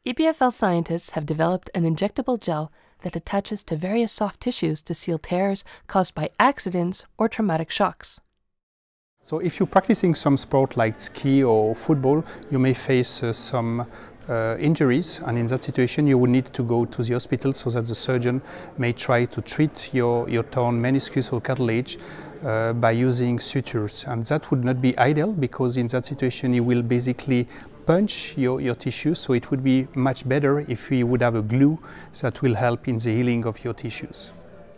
EPFL scientists have developed an injectable gel that attaches to various soft tissues to seal tears caused by accidents or traumatic shocks. So if you're practicing some sport like ski or football, you may face some injuries, and in that situation you would need to go to the hospital so that the surgeon may try to treat your torn meniscus or cartilage by using sutures. And that would not be ideal, because in that situation you will basically punch your tissue, so it would be much better if we would have a glue that will help in the healing of your tissues.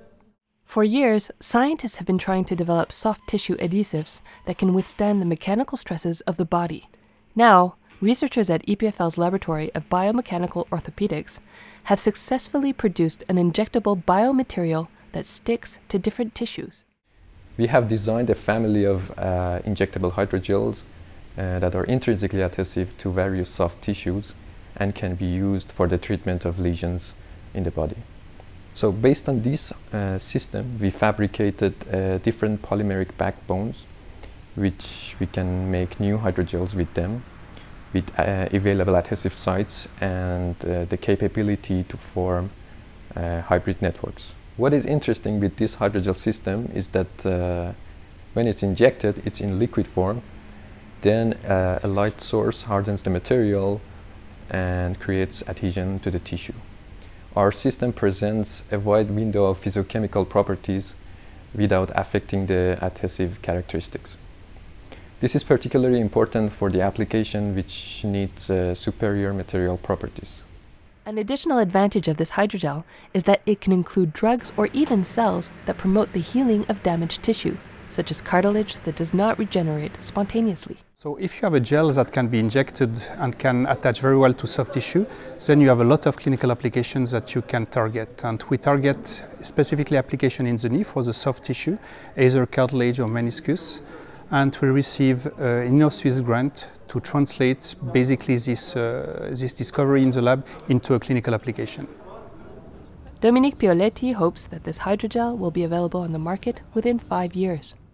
For years, scientists have been trying to develop soft tissue adhesives that can withstand the mechanical stresses of the body. Now, researchers at EPFL's Laboratory of Biomechanical Orthopedics have successfully produced an injectable biomaterial that sticks to different tissues. We have designed a family of injectable hydrogels that are intrinsically adhesive to various soft tissues and can be used for the treatment of lesions in the body. So based on this system, we fabricated different polymeric backbones, which we can make new hydrogels with them, with available adhesive sites and the capability to form hybrid networks. What is interesting with this hydrogel system is that when it's injected, it's in liquid form. Then a light source hardens the material and creates adhesion to the tissue. Our system presents a wide window of physiochemical properties without affecting the adhesive characteristics. This is particularly important for the application which needs superior material properties. An additional advantage of this hydrogel is that it can include drugs or even cells that promote the healing of damaged tissue, such as cartilage that does not regenerate spontaneously. So if you have a gel that can be injected and can attach very well to soft tissue, then you have a lot of clinical applications that you can target. And we target specifically application in the knee for the soft tissue, either cartilage or meniscus. And we receive an Swiss grant to translate basically this discovery in the lab into a clinical application. Dominique Pioletti hopes that this hydrogel will be available on the market within 5 years.